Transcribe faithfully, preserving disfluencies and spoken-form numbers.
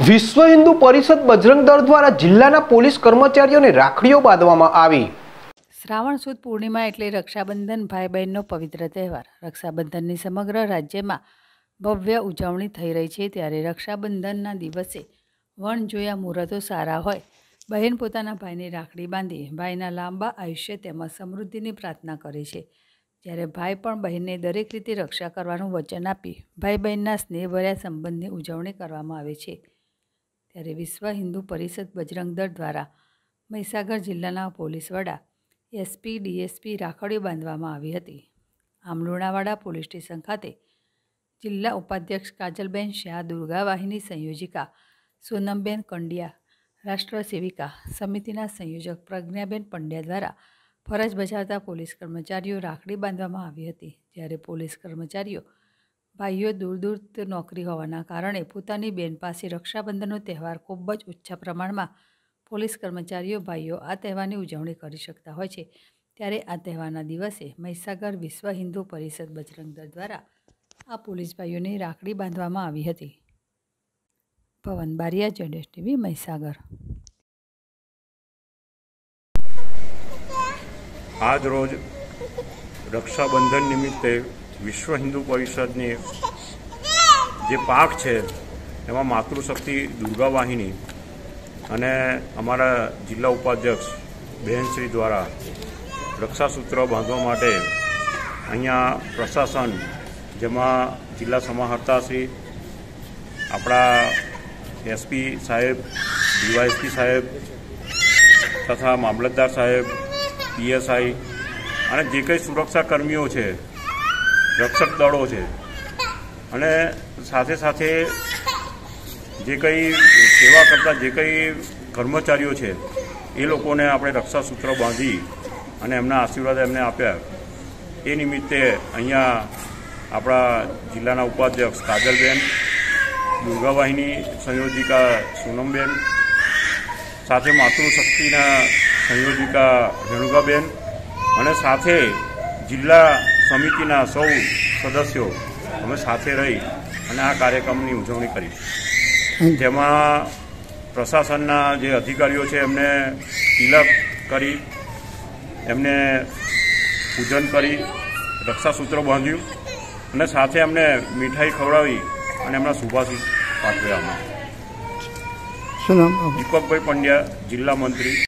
વિશ્વ હિન્દુ પરિષદ બજરંગ દળ દ્વારા જિલ્લાના પોલીસ કર્મચારીઓને રાખડીઓ બાંધવામાં આવી। શ્રાવણ સુદ પૂર્ણિમા એટલે રક્ષાબંધન ભાઈ બહેનનો પવિત્ર તહેવાર। રક્ષાબંધનની સમગ્ર રાજ્યમાં ભવ્ય ઉજવણી થઈ રહી છે, ત્યારે રક્ષાબંધનના દિવસે વણ જોયા મુહૂર્તો સારા હોય, બહેન પોતાના ભાઈને રાખડી બાંધી ભાઈના લાંબા આયુષ્ય તેમજ સમૃદ્ધિની પ્રાર્થના કરે છે, જ્યારે ભાઈ પણ બહેનને દરેક રીતે રક્ષા કરવાનું વચન આપી ભાઈ બહેનના સ્નેહભર્યા સંબંધની ઉજવણી કરવામાં આવે છે। ત્યારે વિશ્વ હિન્દુ પરિષદ બજરંગ દળ દ્વારા મહીસાગર જિલ્લાના પોલીસ વડા એસપી ડીએસપી રાખડીઓ બાંધવામાં આવી હતી। આમ લુણાવાડા પોલીસ સ્ટેશન ખાતે જિલ્લા ઉપાધ્યક્ષ કાજલબેન શાહ, દુર્ગા વાહિની સંયોજિકા સોનમબેન કંડિયા, રાષ્ટ્ર સેવિકા સમિતિના સંયોજક પ્રજ્ઞાબેન પંડ્યા દ્વારા ફરજ બજાવતા પોલીસ કર્મચારીઓ રાખડી બાંધવામાં આવી હતી। જ્યારે પોલીસ કર્મચારીઓ ભાઈઓ દૂર દૂર નોકરી હોવાના કારણે પોતાની બેન પાસે રક્ષાબંધનનો તહેવાર ખૂબ જ ઓછા પ્રમાણમાં પોલીસ કર્મચારીઓ ભાઈઓ આ તહેવારની ઉજવણી કરી શકતા હોય છે, ત્યારે આ તહેવારના દિવસે મહીસાગર વિશ્વ હિન્દુ પરિષદ બજરંગ દળ દ્વારા આ પોલીસ ભાઈઓને રાખડી બાંધવામાં આવી હતી। પવન બારિયા, જેડેશ ટીવી, મહીસાગર। આજ રોજ રક્ષાબંધન નિમિત્તે વિશ્વ હિન્દુ પરિષદની જે પાક છે એમાં માતૃશક્તિ દુર્ગા વાહિની અને અમારા જિલ્લા ઉપાધ્યક્ષ બહેનશ્રી દ્વારા રક્ષાસૂત્ર બાંધવા માટે અહીંયા પ્રશાસન, જેમાં જિલ્લા સમાહર્તાશ્રી, આપણા એસપી સાહેબ, ડીવાયએસપી સાહેબ તથા મામલતદાર સાહેબ, પીએસઆઈ અને જે કંઈ સુરક્ષા કર્મીઓ છે, રક્ષક દળો છે અને સાથે સાથે જે કંઈ સેવા કરતા જે કંઈ કર્મચારીઓ છે એ લોકોને આપણે રક્ષાસૂત્ર બાંધી અને એમના આશીર્વાદ એમને આપ્યા। એ નિમિત્તે અહીંયા આપણા જિલ્લાના ઉપાધ્યક્ષ કાજલબેન, દુર્ગા વાહિની સંયોજિકા સોનમબેન, સાથે માતૃશક્તિના સંયોજિકા રેણુકાબેન અને સાથે જિલ્લા સમિતિના સૌ સદસ્યો અમે સાથે રહી અને આ કાર્યક્રમની ઉજવણી કરી। જેમાં પ્રશાસનના જે અધિકારીઓ છે એમને તિલક કરી, એમને પૂજન કરી, રક્ષાસૂત્ર બાંધ્યું અને સાથે એમને મીઠાઈ ખવડાવી અને એમના શુભાશીષ પાઠવ્યા। અમે દીપકભાઈ પંડ્યા, જિલ્લા મંત્રી।